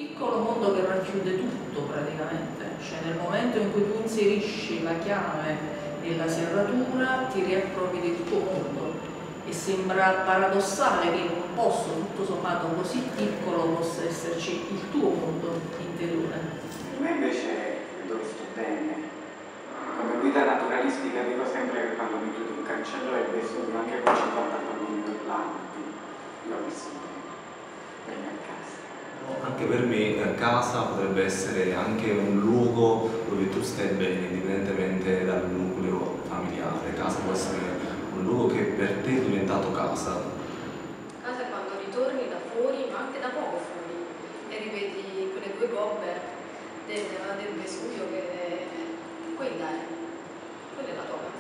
piccolo mondo che racchiude tutto praticamente, cioè nel momento in cui tu inserisci la chiave nella serratura ti riappropri del tuo mondo e sembra paradossale che in un posto tutto sommato così piccolo possa esserci il tuo mondo interiore. Per me invece dove sto bene, come guida naturalistica dico sempre che quando mi chiudo un cancello è vissuto anche con 50 bambini per l'anno, io ho vissuto per me a casa. Anche per me casa potrebbe essere anche un luogo dove tu stai bene, indipendentemente dal nucleo familiare. Casa può essere un luogo che per te è diventato casa. Casa è quando ritorni da fuori, ma anche da poco fuori, e rivedi quelle due gobbe del Vesuvio, che quella è la tua casa.